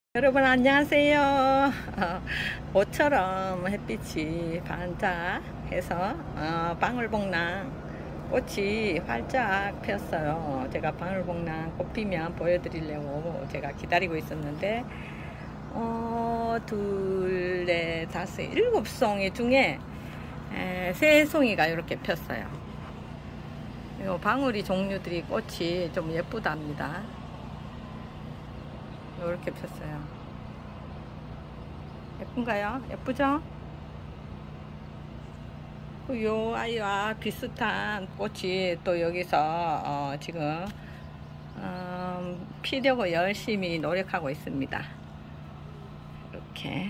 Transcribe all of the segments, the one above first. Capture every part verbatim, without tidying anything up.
여러분 안녕하세요. 어, 모처럼 햇빛이 반짝해서 어, 방울복랑 꽃이 활짝 폈어요. 제가 방울복랑 꽃 피면 보여드리려고 제가 기다리고 있었는데 어, 둘, 넷, 다섯, 일곱 송이 중에 에, 세 송이가 이렇게 폈어요. 이 방울이 종류들이 꽃이 좀 예쁘답니다. 이렇게 폈어요. 예쁜가요? 예쁘죠? 요 아이와 비슷한 꽃이 또 여기서 어 지금 음 피려고 열심히 노력하고 있습니다. 이렇게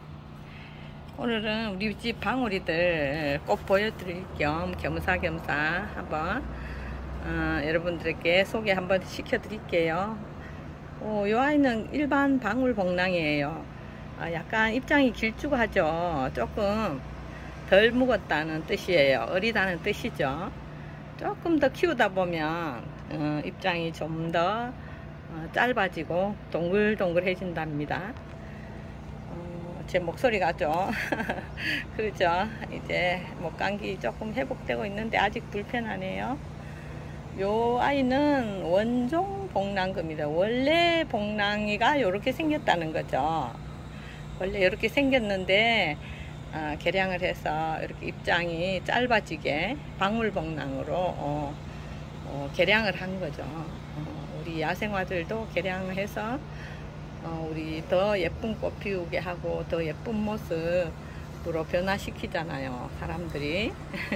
오늘은 우리 집 방울이들 꽃 보여드릴 겸 겸사겸사 한번 어 여러분들에게 소개 한번 시켜드릴게요. 어, 이 아이는 일반 방울복랑이에요. 아, 약간 입장이 길쭉하죠. 조금 덜 묵었다는 뜻이에요. 어리다는 뜻이죠. 조금 더 키우다 보면 어, 입장이 좀 더 어, 짧아지고 동글동글해진답니다. 어, 제 목소리가 좀 그렇죠. 이제 목감기 조금 회복되고 있는데 아직 불편하네요. 요 아이는 원종 복랑금이다. 원래 복랑이가 이렇게 생겼다는 거죠. 원래 이렇게 생겼는데 어, 개량을 해서 이렇게 입장이 짧아지게 방울복랑으로 어, 어, 개량을 한 거죠. 어, 우리 야생화들도 개량을 해서 어, 우리 더 예쁜 꽃 피우게 하고 더 예쁜 모습으로 변화시키잖아요, 사람들이.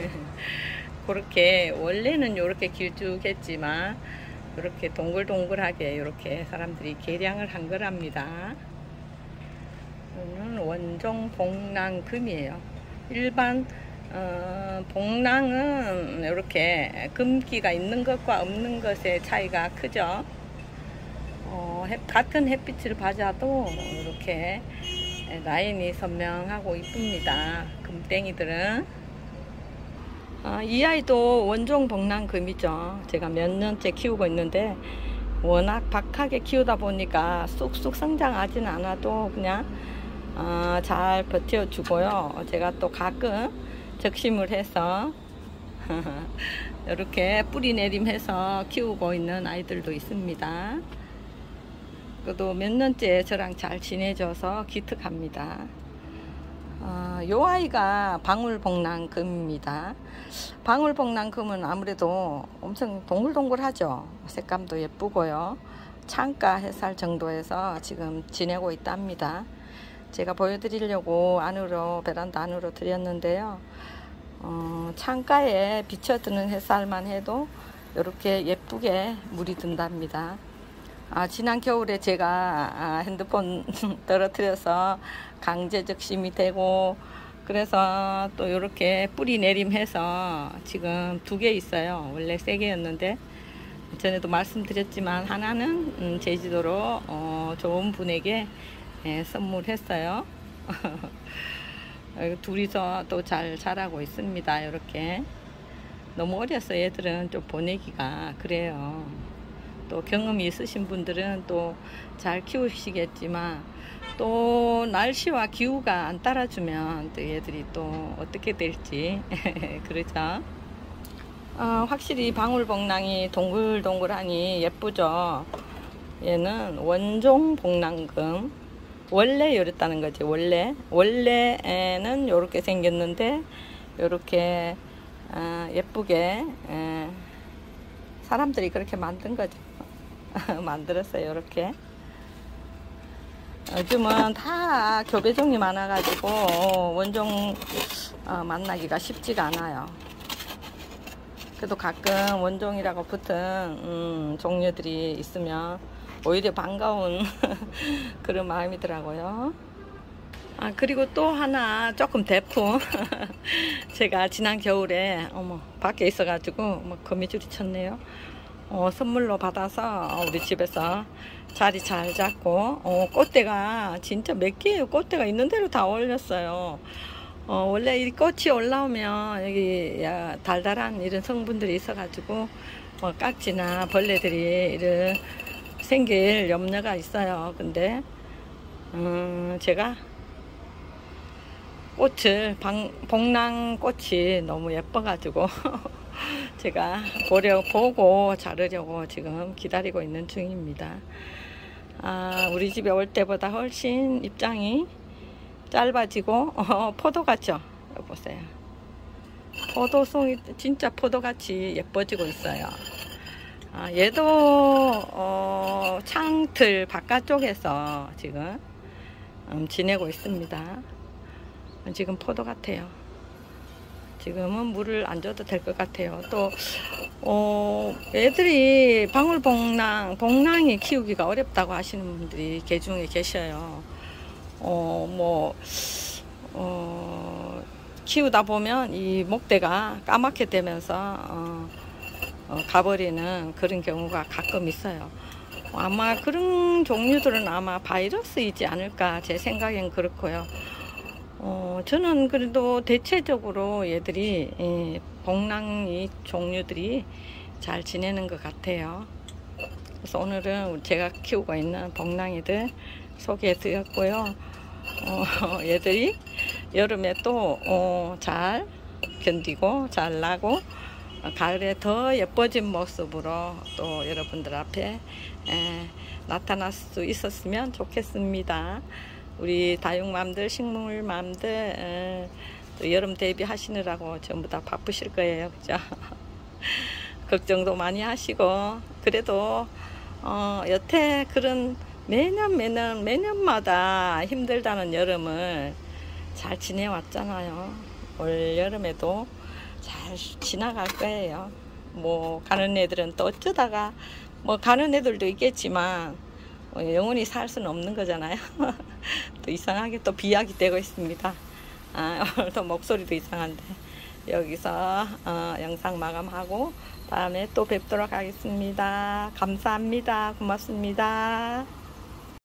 그렇게 원래는 이렇게 길쭉했지만 이렇게 동글동글하게 이렇게 사람들이 개량을 한 거랍니다. 이거는 원종 복랑금이에요. 일반 어, 복랑은 이렇게 금기가 있는 것과 없는 것의 차이가 크죠. 어, 해, 같은 햇빛을 받아도 이렇게 라인이 선명하고 이쁩니다. 금땡이들은. 아, 이 아이도 원종 복랑금이죠. 제가 몇 년째 키우고 있는데 워낙 박하게 키우다 보니까 쑥쑥 성장하진 않아도 그냥 어, 잘 버텨주고요. 제가 또 가끔 적심을 해서 이렇게 뿌리 내림해서 키우고 있는 아이들도 있습니다. 그래도 몇 년째 저랑 잘 지내줘서 기특합니다. 어, 요 아이가 방울복랑금입니다. 방울복랑금은 아무래도 엄청 동글동글하죠. 색감도 예쁘고요. 창가 햇살 정도에서 지금 지내고 있답니다. 제가 보여드리려고 안으로 베란다 안으로 드렸는데요. 어, 창가에 비춰드는 햇살만 해도 이렇게 예쁘게 물이 든답니다. 아, 지난 겨울에 제가 아, 핸드폰 떨어뜨려서 강제 적심이 되고 그래서 또 이렇게 뿌리 내림해서 지금 두 개 있어요. 원래 세 개였는데 전에도 말씀드렸지만 하나는 음, 제주도로 어, 좋은 분에게 예, 선물했어요. 둘이서 또 잘 자라고 있습니다. 이렇게 너무 어려서 얘들은 좀 보내기가 그래요. 또 경험이 있으신 분들은 또 잘 키우시겠지만 또 날씨와 기후가 안 따라주면 또 얘들이 또 어떻게 될지 그렇죠. 어, 확실히 방울복랑이 동글동글하니 예쁘죠. 얘는 원종 복랑금. 원래 이랬다는 거지. 원래 원래는 이렇게 생겼는데 이렇게 어, 예쁘게 에, 사람들이 그렇게 만든 거죠. 만들었어요. 이렇게 요즘은 다 교배종이 많아가지고 원종 어, 만나기가 쉽지가 않아요. 그래도 가끔 원종이라고 붙은 음, 종류들이 있으면 오히려 반가운 그런 마음이더라고요. 아, 그리고 또 하나 조금 대품 제가 지난 겨울에 어머 밖에 있어가지고 뭐 거미줄이 쳤네요. 어, 선물로 받아서 우리 집에서 자리 잘 잡고 어, 꽃대가 진짜 몇 개의 꽃대가 있는 대로 다 올렸어요. 어, 원래 이 꽃이 올라오면 여기 야, 달달한 이런 성분들이 있어가지고 뭐 깍지나 벌레들이 이런 생길 염려가 있어요. 근데 음, 제가 꽃을 방, 복랑꽃이 너무 예뻐가지고 제가 보려 보고 자르려고 지금 기다리고 있는 중입니다. 아, 우리 집에 올 때보다 훨씬 입장이 짧아지고 어, 포도 같죠? 여기 보세요. 포도송이 진짜 포도같이 예뻐지고 있어요. 아, 얘도 어, 창틀 바깥쪽에서 지금 음, 지내고 있습니다. 지금 포도 같아요. 지금은 물을 안 줘도 될 것 같아요. 또 어, 애들이 방울복랑, 복랑이 키우기가 어렵다고 하시는 분들이 개중에 계셔요. 어, 뭐 어, 키우다 보면 이 목대가 까맣게 되면서 어, 어, 가버리는 그런 경우가 가끔 있어요. 아마 그런 종류들은 아마 바이러스이지 않을까 제 생각엔 그렇고요. 어, 저는 그래도 대체적으로 얘들이 이 복랑이 종류들이 잘 지내는 것 같아요. 그래서 오늘은 제가 키우고 있는 복랑이들 소개해 드렸고요. 어, 얘들이 여름에 또 잘 어, 견디고 잘 나고 가을에 더 예뻐진 모습으로 또 여러분들 앞에 에, 나타날 수 있었으면 좋겠습니다. 우리 다육맘들, 식물맘들 에, 또 여름 대비하시느라고 전부 다 바쁘실 거예요. 그죠? 걱정도 많이 하시고 그래도 어, 여태 그런 매년 매년 매년마다 힘들다는 여름을 잘 지내왔잖아요. 올 여름에도 잘 지나갈 거예요. 뭐 가는 애들은 또 어쩌다가 뭐 가는 애들도 있겠지만 뭐 영원히 살 수는 없는 거잖아요. 또 이상하게 또 비약이 되고 있습니다. 아, 오늘도 목소리도 이상한데 여기서 어, 영상 마감하고 다음에 또 뵙도록 하겠습니다. 감사합니다. 고맙습니다.